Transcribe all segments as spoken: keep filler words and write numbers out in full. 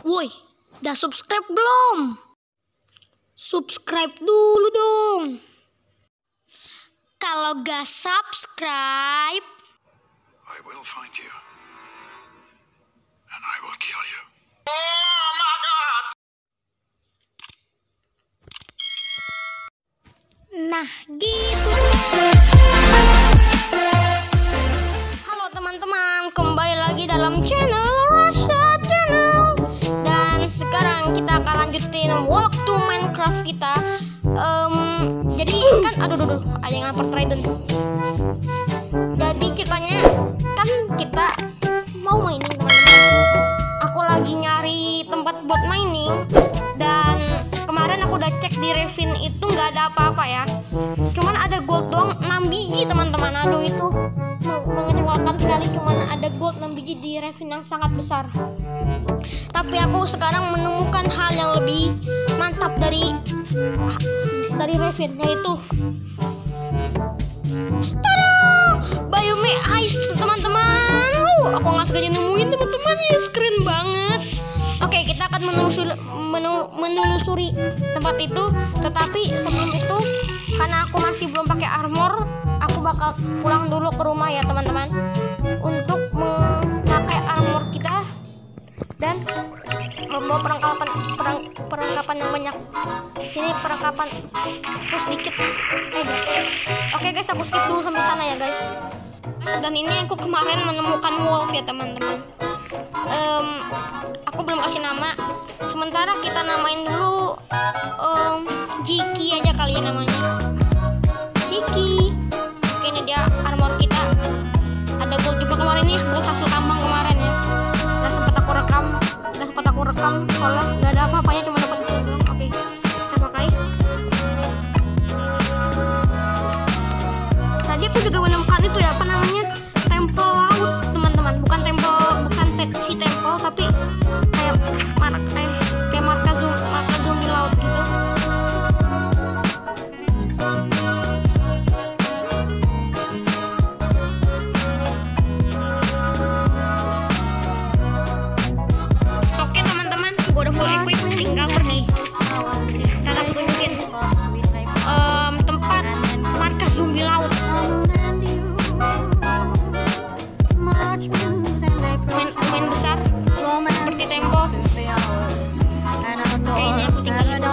Woi, udah subscribe belum? Subscribe dulu dong. Kalau gak subscribe, I will find you and I will kill you. nah gitu. Halo teman-teman, kembali lagi dalam channel Rasa Channel. Dan sekarang kita akan lanjutin walkthrough Minecraft kita. um, Jadi kan, aduh aduh, aduh ada yang lapar Trident. Jadi ceritanya kan kita mau mining teman-teman. Aku lagi nyari tempat buat mining. Dan kemarin aku udah cek di Ravine itu nggak ada apa-apa ya. Cuman ada gold doang enam biji teman-teman. Aduh itu mengecewakan sekali, cuman ada gold enam biji di Ravine yang sangat besar. Tapi aku sekarang menemukan hal yang lebih mantap dari dari Ravine, yaitu tada! Biome Ice teman-teman. Uh, aku nggak sengaja nemuin teman-teman, ya keren banget. Oke, kita akan menelusuri, menelusuri tempat itu. Tetapi sebelum itu, karena aku masih belum pakai armor, aku bakal pulang dulu ke rumah ya teman-teman, untuk memakai armor kita dan membawa perlengkapan perang, perlengkapan yang banyak. Sini perlengkapan terus sedikit. Eh, oke guys, aku skip dulu sampai sana ya guys. Dan ini aku kemarin menemukan wolf ya teman-teman. Um, aku belum kasih nama. Sementara kita namain dulu um, Jiki aja kali ya namanya. Jiki. Oke, ini dia armor kita. Ada gold juga kemarin ya, gold hasil tambang kemarin ya. Gak sempet aku rekam, gak sempet aku rekam soalnya gak ada apa-apanya, cuma dapat itu doang. Oke, kita pakai. Tadi aku juga menemukan itu ya, apa namanya, tempel laut teman-teman. Bukan tempel, bukan si tempel, tapi kayak mark eh kayak markas zoom, markas zombie laut gitu. Oke teman-teman, gue udah full equip, tinggal pergi. Karena tunjukin um, tempat markas zombie laut. Main, main besar seperti tempo. Kayaknya aku tinggal itu.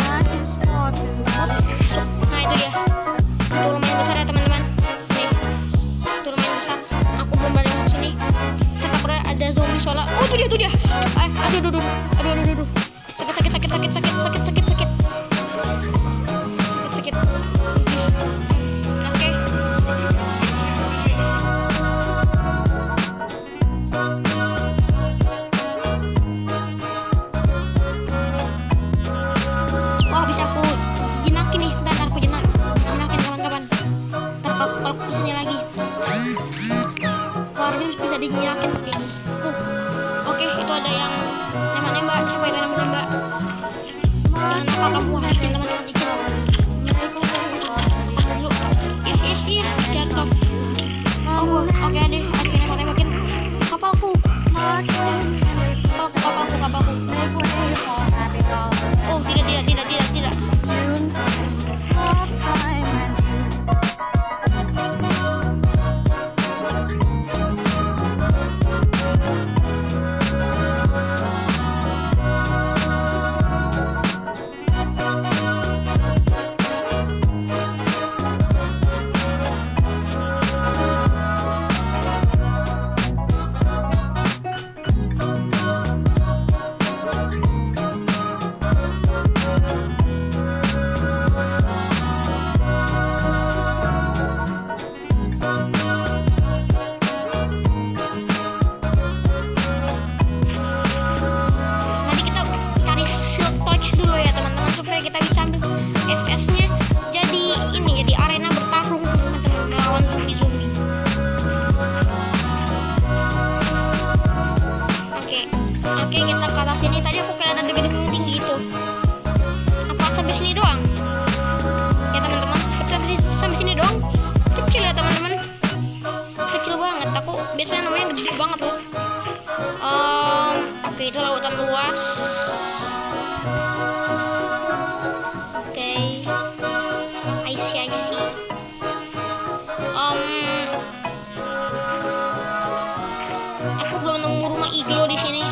Nah itu dia, itu lumayan besar ya teman-teman. Nih, itu lumayan besar. Aku belum berani masuk sini. Kita pernah ada zombie solar. Oh itu dia, itu dia. Eh, aduh, aduh, aduh, aduh, aduh, aduh. Sakit, sakit, sakit, sakit, sakit, sakit, sakit, sakit, sakit, sakit. Oke. Oh bisa aku jinakin nih, ntar aku jinak, jinakin kawan-kawan. Ntar kalau kalau aku kesini lagi, warning bisa dijinakin kayak gini. Uh, oke, itu ada yang nembak-nembak. Siapa itu yang nembak-nembak? Jangan nakal kamu, licin teman-teman, licin. Dulu, ih ih ih, jatuh. Oh, oke adek, adek nembak-nembakin kapalku. Kapalku, kapalku, kapalku. Oh tidak, tidak, tidak, tidak, tidak. biasanya namanya gede banget loh. Um, Oke, itu lautan luas. Oke, I see, I see. Um, aku belum nemu rumah iglo di sini.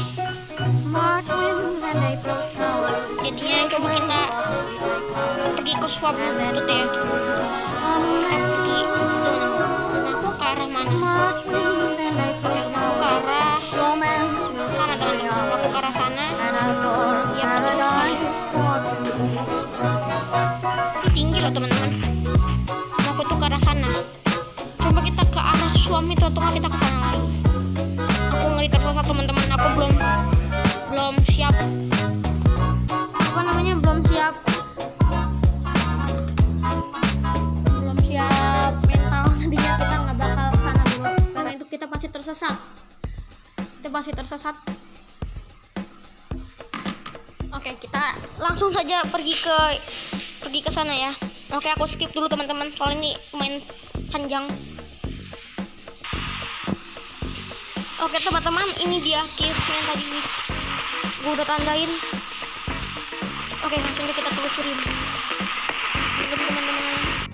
Jadinya coba kita pergi ke swap itu ya. Kita pergi teman-teman. Aku ke arah mana? Oke, aku ke arah sana teman-teman. Aku ke arah sana. Ya betul sekali. Tinggi loh teman-teman. Aku tuh ke arah sana. Coba kita ke arah suami itu atau kita ke sana lagi. Aku ngeri tersesat teman-teman. Aku belum belum siap. Apa namanya? Belum siap. Belum siap mental. Nantinya kita nggak bakal ke sana dulu. Karena itu kita pasti tersesat. Kita pasti tersesat. Oke, kita langsung saja pergi ke pergi ke sana ya. Oke, aku skip dulu teman-teman. Soalnya ini main panjang. Oke teman-teman, ini dia cave yang tadi gue udah tandain. Oke, langsung aja kita telusurin. Teman-teman.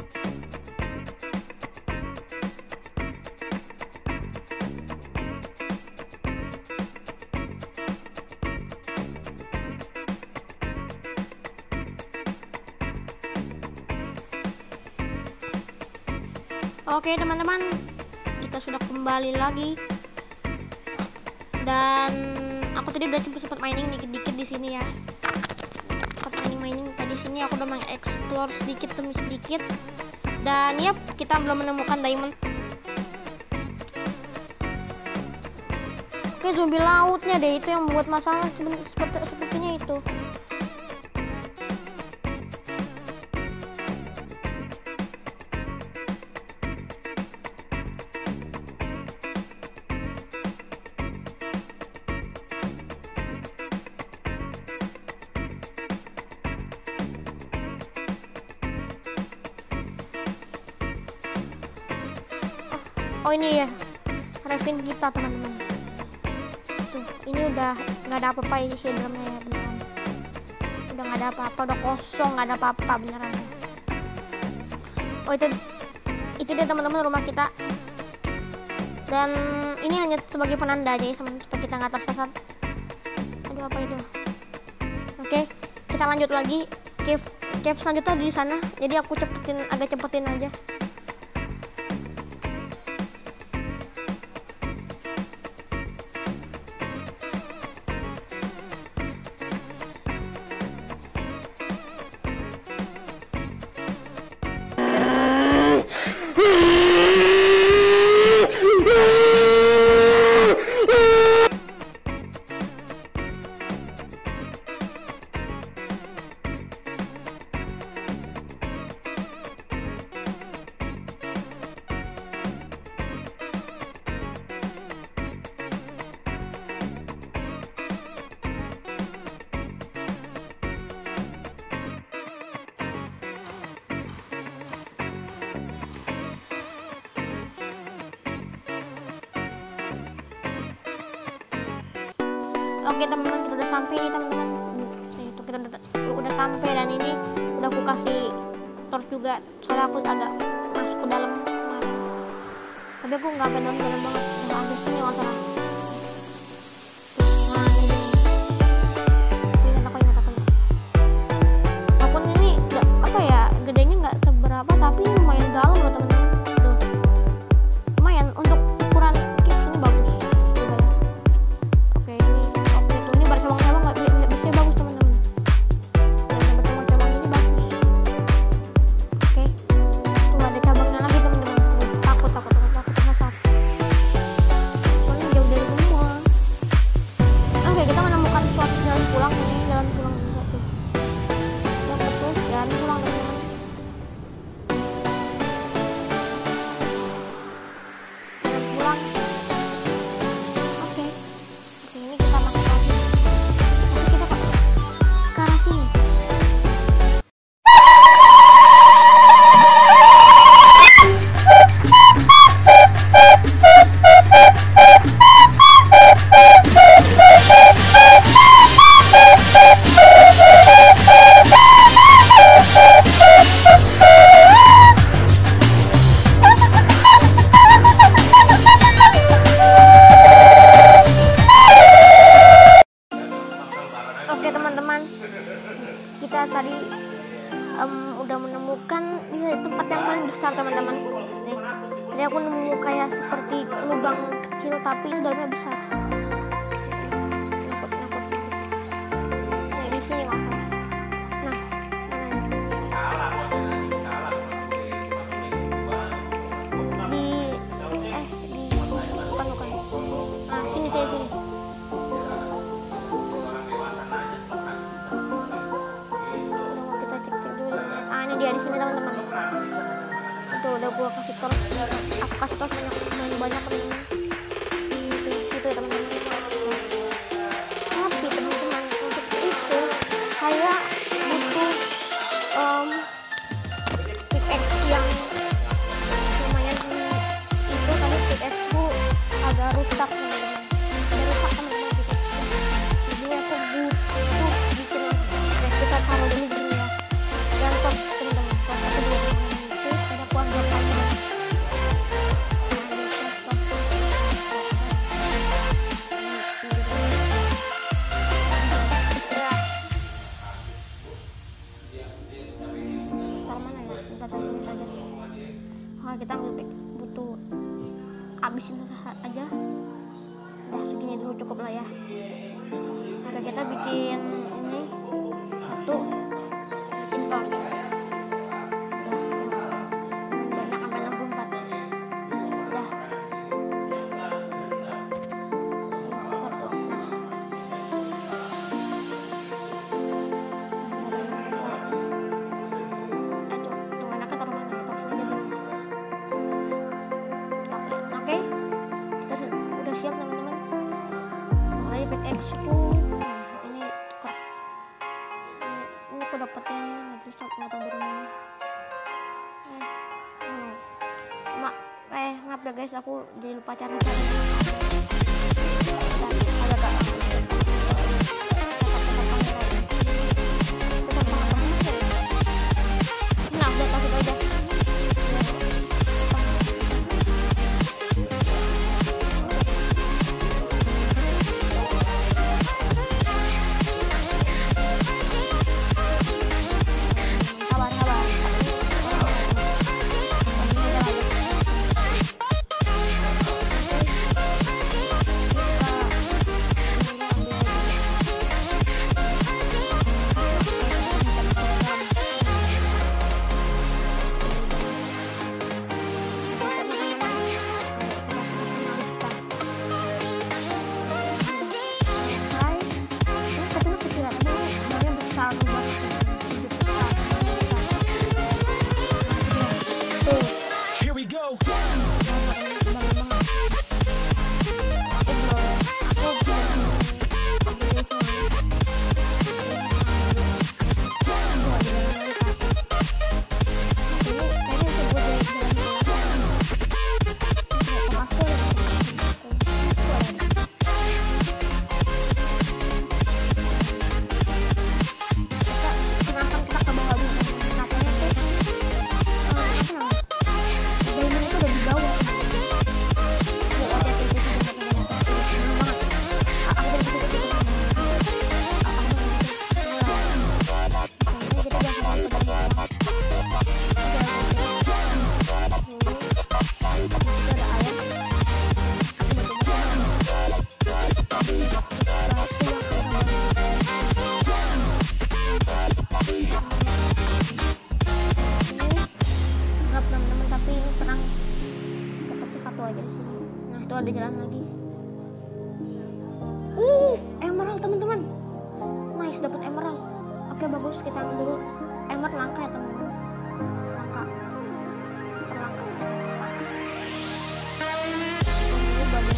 Oke teman-teman, kita sudah kembali lagi. Dan aku tadi udah sempat mining dikit-dikit di sini ya. Sempat mining-mining tadi sini aku udah mengeksplor sedikit demi sedikit. Dan yap, kita belum menemukan diamond. Oke, zombie lautnya deh itu yang membuat masalah seperti sepertinya itu. Oh ini ya, refin kita teman-teman. Tuh, ini udah nggak ada apa-apa di sini dalamnya ya beneran. Udah nggak ada apa-apa, udah kosong, nggak ada apa-apa beneran. Oh itu, itu dia teman-teman rumah kita. Dan ini hanya sebagai penanda aja ya, supaya kita nggak tersesat. Aduh apa itu? Oke, kita lanjut lagi. Cave, cave selanjutnya di sana. Jadi aku cepetin, agak cepetin aja. Oke teman-teman, kita udah sampai nih teman-teman. Itu kita udah, udah sampai dan ini udah aku kasih torch juga. Soalnya aku agak masuk ke dalam kemarin. Tapi aku nggak benar-benar banget. Udah habis nih masalah. Nah ini dia. Ingat aku, ingat aku. Walaupun ini gak, apa ya, gedenya nggak seberapa tapi lumayan dalam loh teman-teman. Tuh, lumayan untuk ukuran cave ini bagus juga ya. Oke ini. Cabang-cabang nggak bisa bagus teman-teman. Dan cabang-cabang ini bagus. Oke, tuh ada cabangnya lagi teman-teman. Takut takut takut takut tersesat. Soalnya jauh tadi um, udah menemukan ya, tempat yang paling besar teman-teman. Nih, tadi aku nemu kayak seperti lubang kecil tapi itu dalamnya besar. Nyangkut, nyangkut. Nih di sini masalah. Nah, di eh di bukan bukan. Nah sini sini sini. Dia di sini teman-teman. Itu udah gua kasih terus, aku kasih terus banyak banyak banyak teman-teman. Itu itu ya teman-teman. Tapi teman-teman untuk itu saya butuh um, pickaxe yang lumayan itu tadi pickaxe ku agak rusak teman-teman. Agak rusak teman-teman gitu. Jadi aku butuh bikin ya, kita taruh dulu gini ya. Dan top teman-teman, top kedua itu ada kuat dua kali. Ntar mana ya? Ntar sini saja. Nah, kita ambil butuh habisin aja. Udah segini dulu cukup lah ya. Maka kita bikin ini satu. Torch. Banyak sampai enam puluh empat. Dah. Oke, kita udah siap teman-teman. Mulai pickaxe-ku. Ini tukar. Ini aku dapetnya Microsoft nggak tahu dari mana. Eh, hmm. Ma eh maaf ya guys, aku jadi lupa cari-cari. Ada tak? Nah, udah kasih aja. Ada jalan lagi. Uh, emerald teman-teman. Nice, dapat emerald. Oke, bagus, kita ambil dulu. Emerald langka ya teman-teman. Langka. Super langka. Ini bagian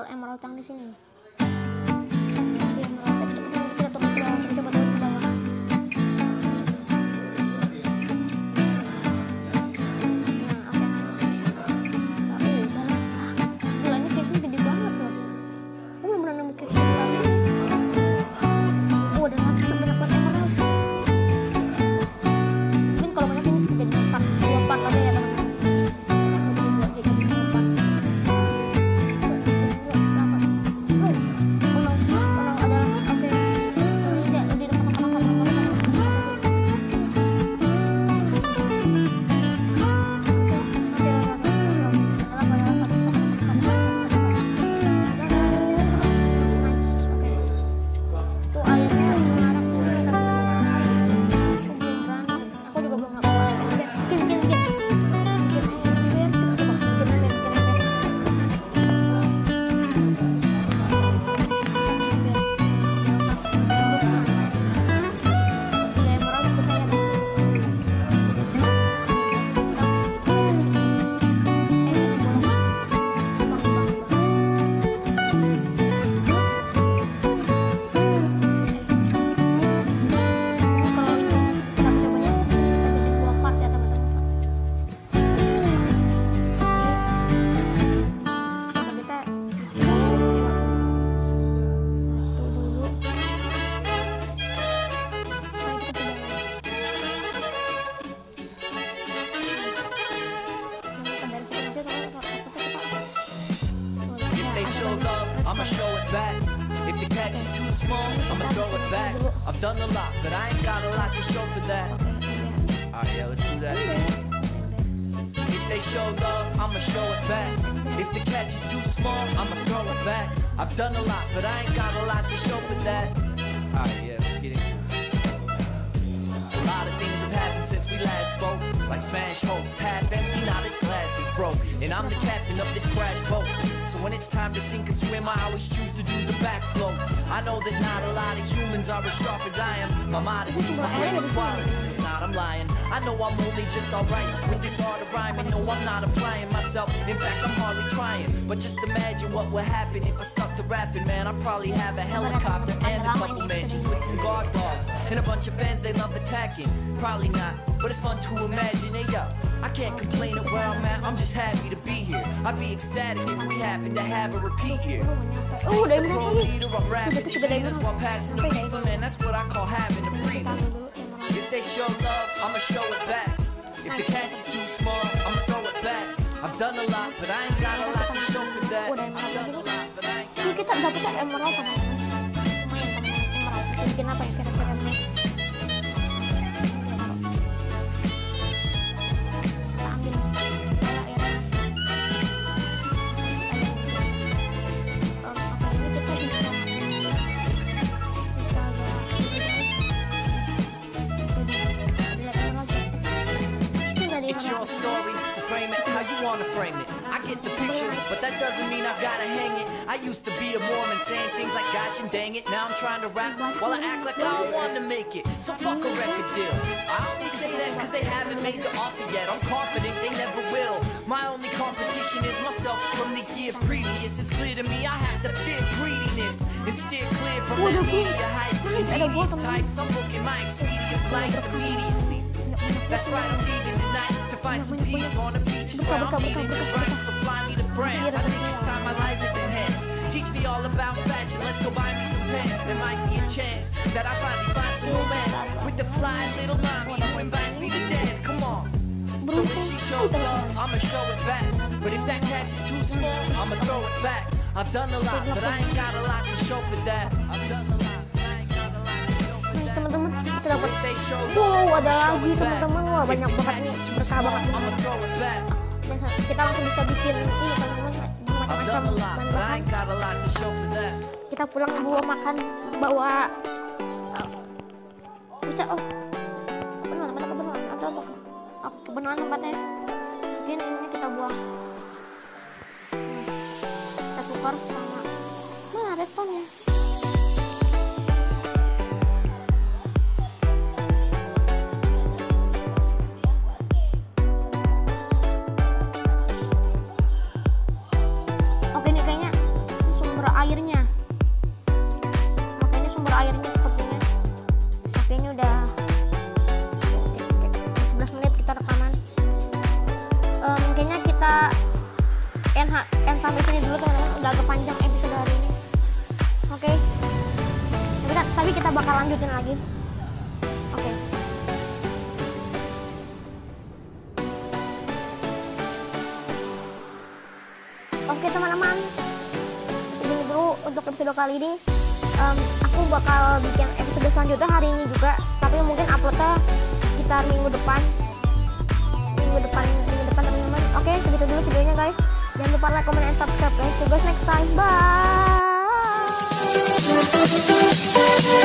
emerald yang di sini. Kita turun ke bawah, kita turun ke bawah. show love, I'ma show it back. If the catch is too small, I'ma throw it back. I've done a lot, but I ain't got a lot to show for that. Alright, yeah, let's do that. If they show love, I'ma show it back. If the catch is too small, I'ma throw it back. I've done a lot, but I ain't got a lot to show for that. Alright, yeah, let's get into it. A lot of things have happened since we last spoke. Like smash hopes, half empty, now this glass is broke. And I'm the captain of this crash boat. So when it's time to sink and swim, I always choose to do the backflow. I know that not a lot of humans are as sharp as I am. My modesty's my greatest quality, it's not, I'm lying. I know I'm only just alright with this art of rhyming. No, I'm not applying myself, in fact I'm hardly trying. But just imagine what would happen if I stuck to rapping, man. I'd probably have a helicopter and a couple mansions with some guard dogs and a bunch of fans they love attacking. Probably not, but it's fun to imagine. Hey yo, I can't complain at where I'm at, I'm just happy to be here. I'd be ecstatic if we happen to have a repeat here. Oh, Thanks udah to pro lagi. leader, I'm rapping Sudah the sudah leaders while passing the beaver, man. That's what I call having a breather. If they show love, I'ma show it back. If the catch is too small, I'ma throw it back. I've done a lot, but I ain't got a lot to show for that. I've done a lot, but I ain't got Ini kita dapat emerald kan? Lumayan kan emerald. Bisa bikin apa ya kira-kira? Kita ambil kayak ya. Apa ini kita bisa bisa It's your story, so frame it how you wanna frame it. I get the picture, but that doesn't mean I've gotta hang it. I used to be a Mormon saying things like gosh and dang it. Now I'm trying to rap while I act like I don't want to make it. So fuck a record deal. I only say that cause they haven't made the offer yet. I'm confident they never will. My only competition is myself from the year previous. It's clear to me I have to fear greediness and steer clear from that media hype and devious types. I'm booking my Expedia flights immediately. That's right, I'm leaving tonight to find some peace on the beaches where I'm meeting the right. So fly me to France, I think it's time my life is enhanced. Teach me all about fashion, let's go buy me some pants. There might be a chance that I finally find some romance with the fly little mommy who invites me to dance. Come on. So when she shows love, I'ma show it back. But if that catch is too small, I'ma throw it back. I've done a lot, but I ain't got a lot to show for that. I've done a lot, but I ain't got a lot to show for that. teman-teman kita So dapat. if they show Wow, love, ada I'ma show lagi it back. teman-teman. Wah, If banyak the banget catch nih is too berkah small, banget. I'ma throw it back. Kita langsung bisa bikin ini teman-teman I've macam-macam done a lot, but I bahan-bahan. ain't got a lot to show for that. Kita pulang bawa makan, bawa uh, bisa oh beneran tempat beneran ada apa? Oh, beneran tempatnya. Mungkin ini kita buang. Kita tukar sama mana redstone-nya? Oke, ini kayaknya ini airnya sepertinya. Oke, ini udah sebelas menit kita rekaman. Um, kayaknya kita end, end sampai sini dulu teman-teman, udah agak panjang episode hari ini. Oke, tapi, tapi kita bakal lanjutin lagi. Oke. Oke teman-teman, segini dulu untuk episode kali ini. um, Aku bakal bikin episode selanjutnya hari ini juga, tapi mungkin uploadnya sekitar minggu depan. Minggu depan, minggu depan teman-teman. Oke, segitu dulu videonya guys. Jangan lupa like, comment, and subscribe guys. See you guys next time. Bye.